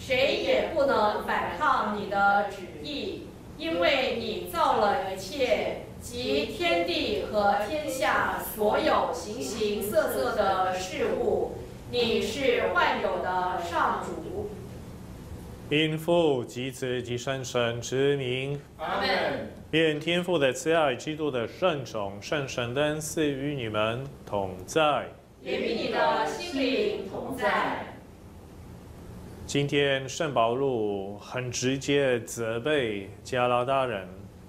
谁也不能反抗你的旨意，因为你造了一切，即天地和天下所有形形色色的事物。你是万有的上主。 因父及子及圣神之名， 阿们。 愿天父的慈爱、基督的圣宠、圣神的恩赐与你们同在， 也与你的心灵同在。 今天圣保禄很直接责备加拉达人。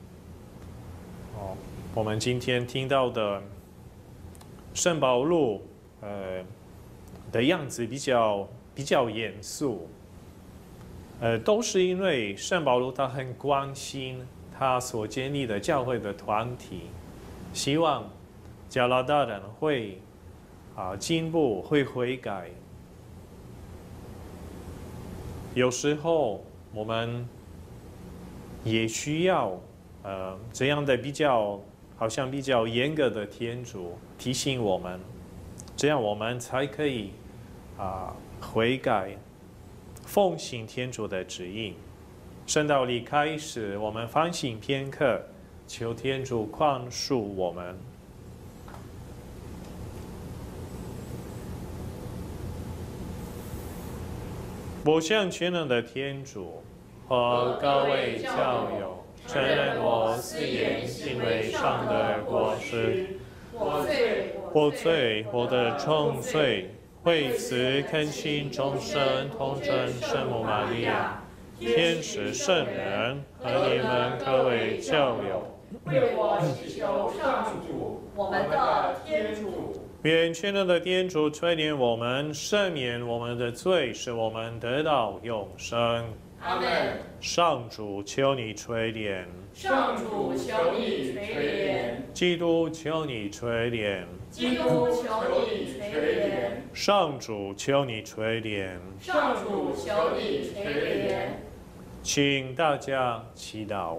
我们今天听到的圣保禄的样子比较严肃。都是因为圣保禄他很关心他所建立的教会的团体，希望加拉达人会进步，会悔改。有时候我们也需要这样的好像比较严格的天主提醒我们，这样我们才可以悔改。奉行天主的旨意。圣道理开始，我们反省片刻，求天主宽恕我们。我向全能的天主和各位教友承认我思言行为上的过失，我罪，我的重罪。为此恳请众圣童真圣母玛利亚、天使圣人和你们各位教友， 为我祈求上主，我们的天主。 愿全能的天主垂怜我们，赦免我们的罪，使我们得到永生。 阿们。 上主，求你垂怜。 上主，求你垂怜。 基督，求你垂怜。 基督，求你垂怜。 上主，求你垂怜。 上主，求你垂怜。 请大家祈祷。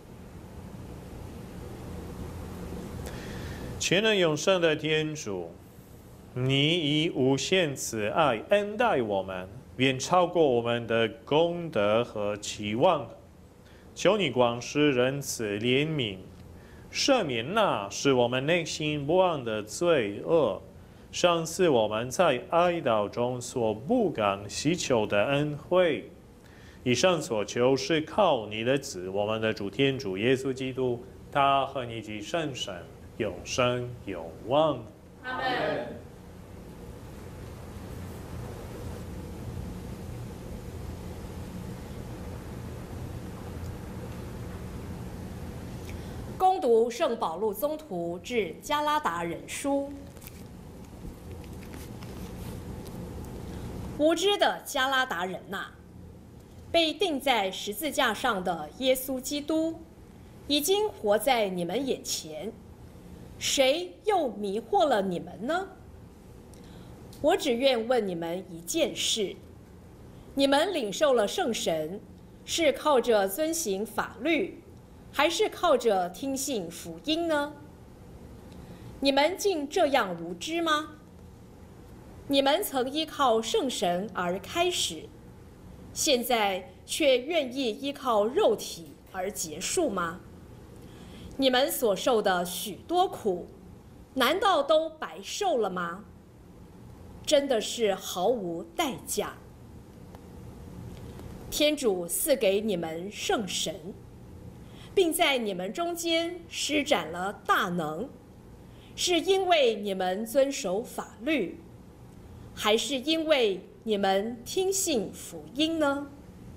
全能永生的天主，你以无限慈爱恩待我们，远超过我们的功德和期望。求你广施仁慈怜悯，赦免那使我们内心不安的罪恶，赏赐我们在哀悼中所不敢祈求的恩惠。以上所求是靠你的子，我们的主天主耶稣基督，他和你及圣神永生永望。 阿们。 恭读圣保禄宗徒致加拉达人书。无知的加拉达人呐，被钉在十字架上的耶稣基督已经活在你们眼前，谁又迷惑了你们呢？我只愿问你们一件事：你们领受了圣神，是靠着遵行法律，还是靠着听信福音呢？你们竟这样无知吗？你们曾依靠圣神而开始，现在却愿意依靠肉体而结束吗？你们所受的许多苦，难道都白受了吗？真的是毫无代价。天主赐给你们圣神，并在你们中间施展了大能，是因为你们遵守法律，还是因为你们听信福音呢？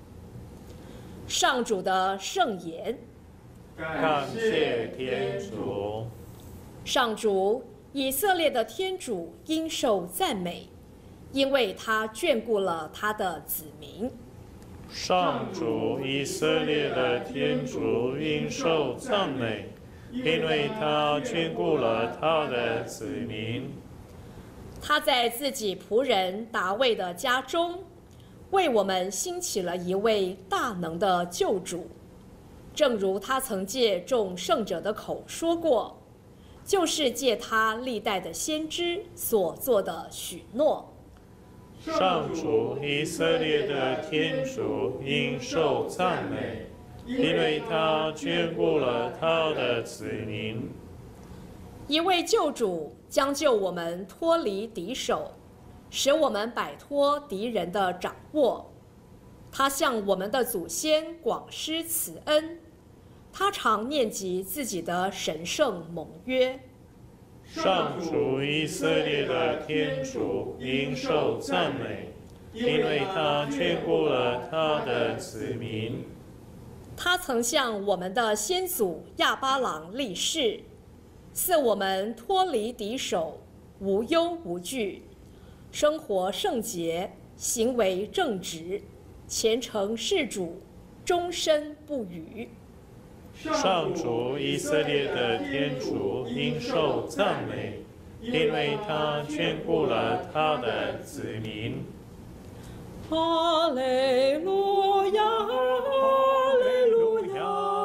上主的圣言。 感谢天主。 上主，以色列的天主应受赞美，因为他眷顾了他的子民。 上主，以色列的天主应受赞美，因为他眷顾了他的子民。 他在自己仆人达味的家中，为我们兴起了一位大能的救主，正如他曾借众圣者的口说过，就是借他历代的先知所做的许诺。 上主以色列的天主应受赞美，因为他眷顾了他的子民。 一位救主将救我们脱离敌手，使我们摆脱敌人的掌握。他向我们的祖先广施慈恩，他常念及自己的神圣盟约。 上主以色列的天主应受赞美，因为他眷顾了他的子民。 他曾向我们的先祖亚巴郎立誓，赐我们脱离敌手，无忧无惧，生活圣洁，行为正直，虔诚事主，终身不渝。 上主以色列的天主应受赞美，因为他眷顾了他的子民。 哈利路亚，哈利路亚，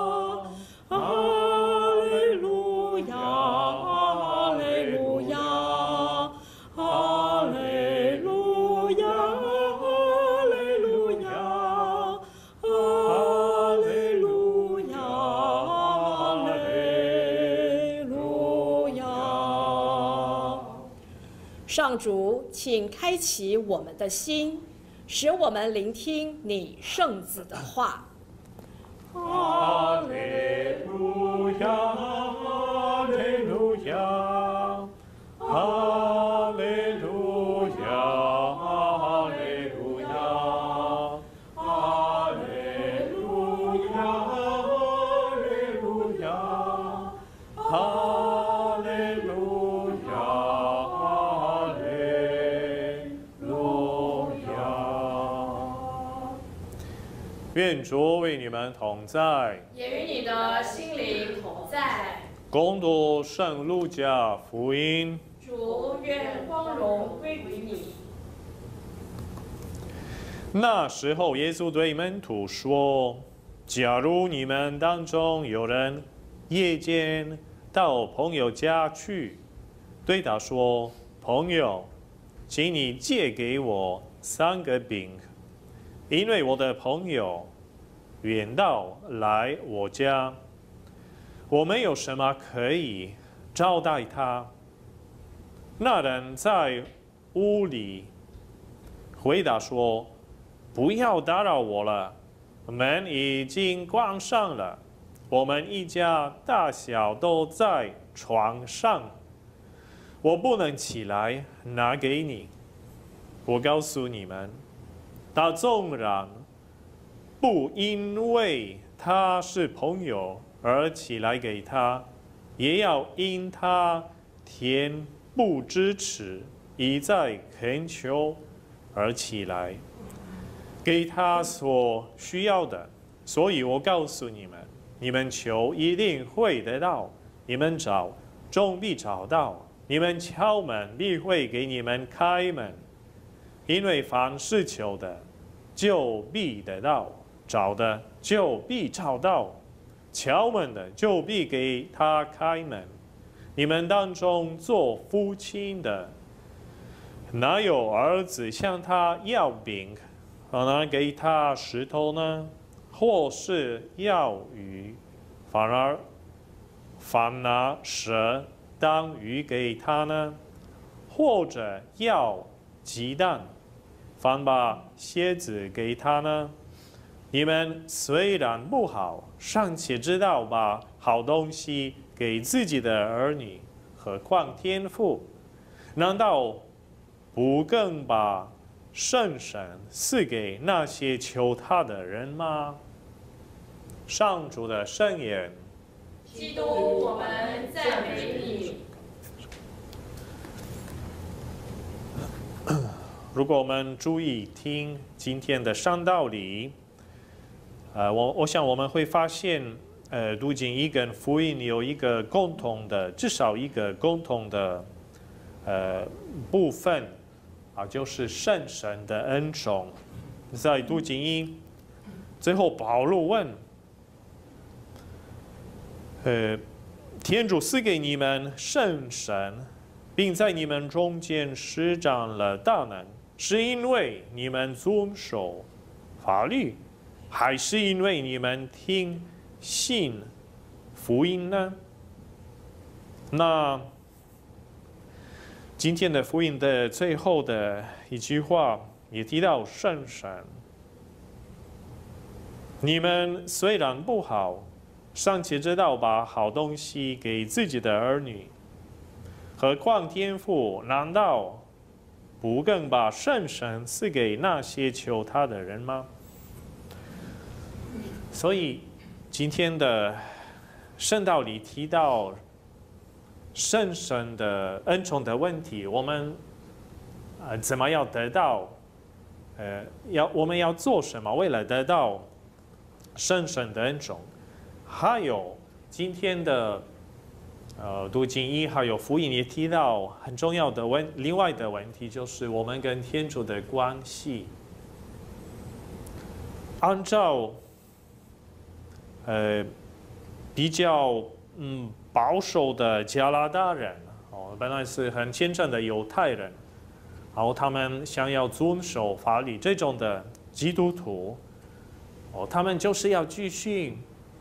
哈利路亚，哈利路亚，哈利路亚，哈利路亚，哈利路亚，哈利路亚。上主，请开启我们的心，使我们聆听你圣子的话。 哈利路亚，哈利路亚，哈利路亚，哈利路亚，哈利路亚，哈利路亚，哈利路亚，哈利路亚。愿主为你们同在， 也与你的心灵同在。 恭读圣路加福音。 主，愿光荣归于你。 那时候，耶稣对门徒说：“假如你们当中有人夜间到朋友家去，对他说：‘朋友，请你借给我3个饼，因为我的朋友远道来我家，我没有什么可以招待他。’那人在屋里回答说：‘不要打扰我了，门已经关上了，我们一家大小都在床上，我不能起来拿给你。我告诉你们，他纵然不因为他是朋友而起来给他，也要因他恬不知耻，一再恳求而起来，给他所需要的。所以我告诉你们，你们求一定会得到，你们找终必找到，你们敲门必会给你们开门。因为凡是求的，就必得到；找的，就必找到；敲门的，就必给他开门。你们当中做父亲的，哪有儿子向他要饼，拿给他石头呢？或是要鱼，反拿蛇当鱼给他呢？或者要鸡蛋，反把蝎子给他呢？你们虽然不好，尚且知道把好东西给自己的儿女，何况天父？难道不更把圣神赐给那些求他的人吗？上主的圣言。 基督，我们赞美你。 如果我们注意听今天的上道理，我想我们会发现，读经一跟福音有一个共同的，至少一个共同的部分啊，就是圣神的恩宠。在读经一最后，保罗问：天主赐给你们圣神，并在你们中间施展了大能， 是因为你们遵守法律，还是因为你们听信福音呢？那今天的福音的最后的一句话也提到圣神。你们虽然不好，尚且知道把好东西给自己的儿女，何况天父难道不更把圣神赐给那些求他的人吗？所以今天的圣道里提到圣神的恩宠的问题，我们怎么样得到？我们要做什么？为了得到圣神的恩宠，还有今天的读经一还有福音也提到很重要的另外的问题，就是我们跟天主的关系。按照比较保守的加拿大人本来是很虔诚的犹太人，然后他们想要遵守法律，这种的基督徒他们就是要继续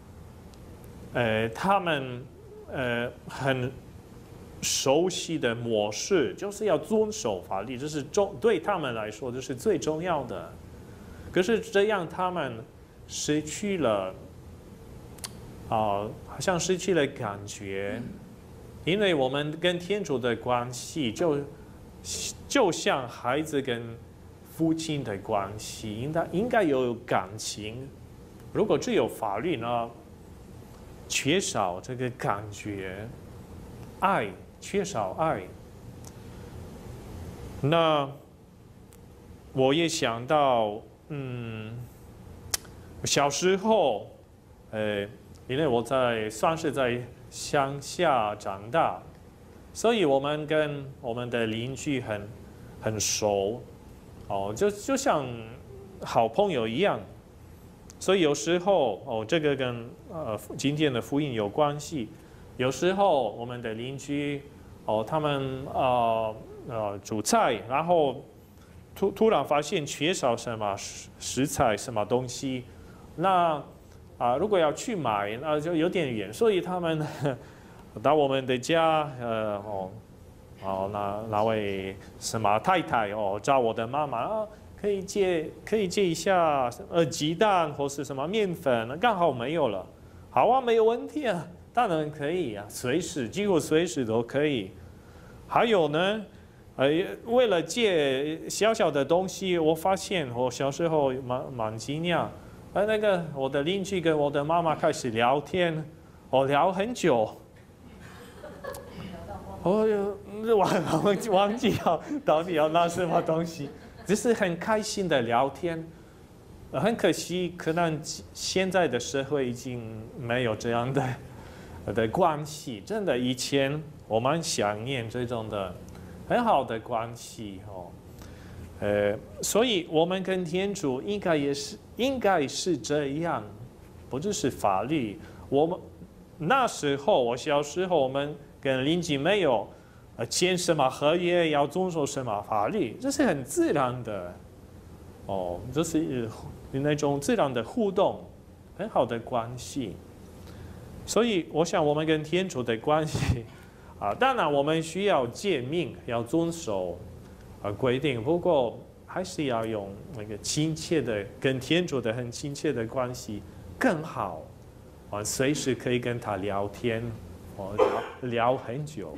他们很熟悉的模式，就是要遵守法律，这是对他们来说这是最重要的。可是这样他们失去了好像失去了感觉，因为我们跟天主的关系就像孩子跟父亲的关系，应该有感情。如果只有法律呢，缺少这个感觉，爱，缺少爱。那我也想到，小时候，因为我算是在乡下长大，所以我们跟我们的邻居很熟，就像好朋友一样。所以有时候这个跟今天的福音有关系。有时候我们的邻居他们煮菜，然后突然发现缺少什么食材什么东西，那如果要去买，那就有点远，所以他们到我们的家那位什么太太找我的妈妈可以借一下鸡蛋或是什么面粉，刚好没有了。好啊，没有问题啊，当然可以啊，几乎随时都可以。还有呢，为了借小小的东西，我发现我小时候蛮惊讶，那个我的邻居跟我的妈妈开始聊天，聊很久。忘记到底要拿什么东西，只是很开心的聊天。很可惜，可能现在的社会已经没有这样的关系。真的，以前我蛮想念这种的很好的关系所以我们跟天主应该是这样，不只是法律。我们那时候，我小时候，我们跟邻居没有签什么合约，要遵守什么法律，这是很自然的这是那种自然的互动，很好的关系。所以我想我们跟天主的关系当然我们需要诫命，要遵守规定，不过还是要用那个亲切的跟天主的很亲切的关系更好随时可以跟他聊天聊很久。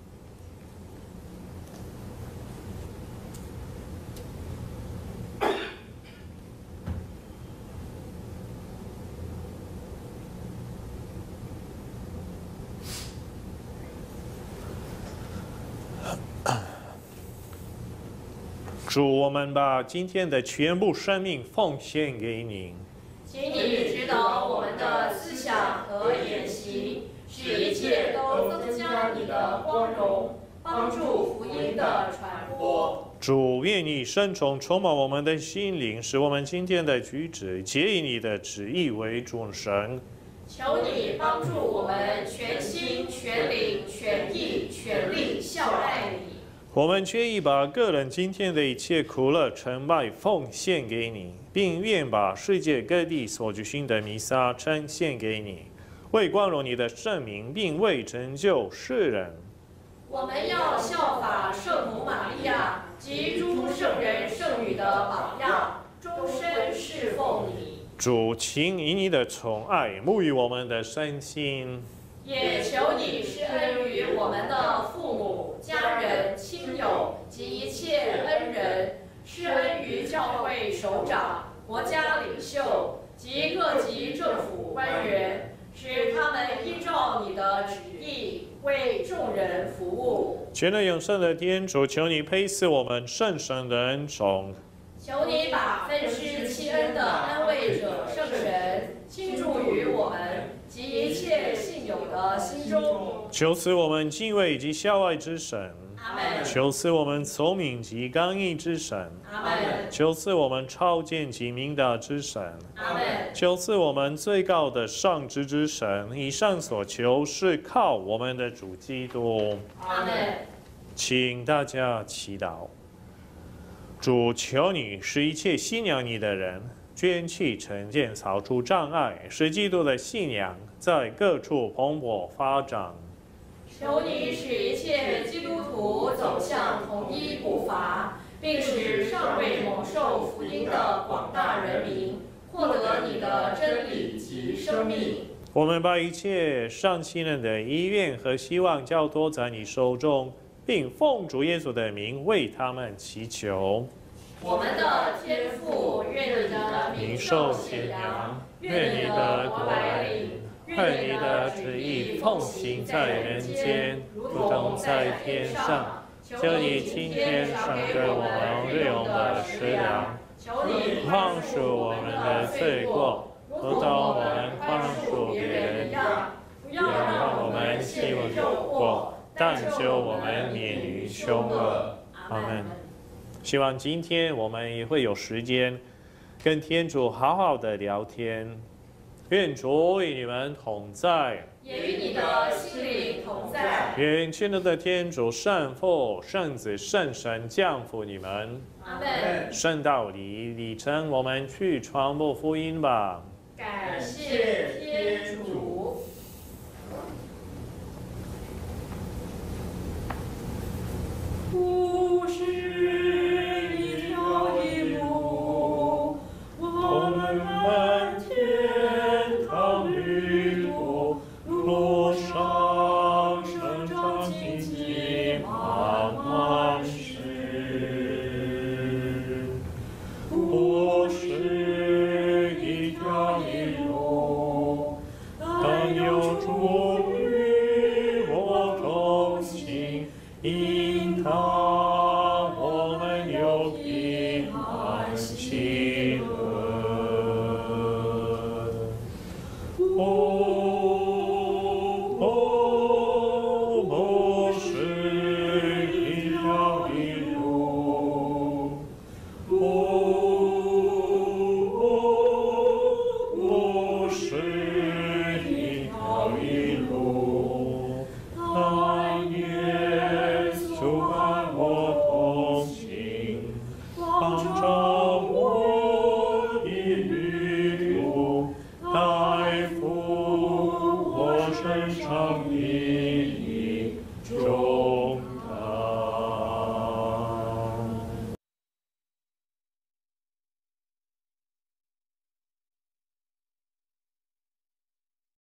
主，我们把今天的全部生命奉献给您， 请你指导我们的思想和言行，使一切都增加你的光荣，帮助福音的传播。 主，愿你圣宠充满我们的心灵，使我们今天的举止皆以你的旨意为准绳。 求你帮助我们全心全灵全意全力效爱你， 我们决意把个人今天的一切苦乐、成败奉献给你，并愿把世界各地所举行的弥撒呈现给你，为光荣你的圣名，并为拯救世人。 我们要效法圣母玛利亚及诸圣人圣女的榜样，终身侍奉你。 主，请以你的宠爱沐浴我们的身心， 也求你施恩于我们的父母、家人、亲友及一切恩人，施恩于教会首长、国家领袖及各级政府官员，使他们依照你的旨意为众人服务。 全能永生的天主，求你配赐我们圣神的恩宠， 求你把分施其恩的安慰者圣神倾注于我们及一切信友的心中。 求赐我们敬畏及孝爱之神。 阿门。 求赐我们聪明及刚毅之神。 阿门。 求赐我们超见及明达之神。 阿门。 求赐我们最高的上智之神。以上所求是靠我们的主基督。 阿门。 请大家祈祷。主，求你使一切信仰你的人捐弃成见，扫除障碍，使基督的信仰在各处蓬勃发展。 求你使一切基督徒走向统一步伐，并使尚未蒙受福音的广大人民获得你的真理及生命。 我们把一切上亲人的意愿和希望交托在你手中，并奉主耶稣的名为他们祈求。 我们的天父，愿你的名受显扬，愿你的国来临， 愿你的旨意奉行在人间，如同在天上。求你今天赏给我们日用的食粮， 求你宽恕我们的罪过，如同我们宽恕别人一样，不要让我们陷入诱惑，但救我们免于凶恶。阿门。希望今天我们也会有时间跟天主好好的聊天。愿主与你们同在， 也与你的心灵同在。 愿亲爱的天主圣父、圣子、圣神降福你们。 阿门。 圣道里程，我们去传播福音吧。 感谢天主。故事一条一路，我们漫天堂旅途，路上生长荆棘满满是。故事一条一路，但有主与我同行。因他我们有平安喜乐。不是一条一路，不是一条一路，但耶稣伴我同行，帮助我的旅途，带付我身上的重。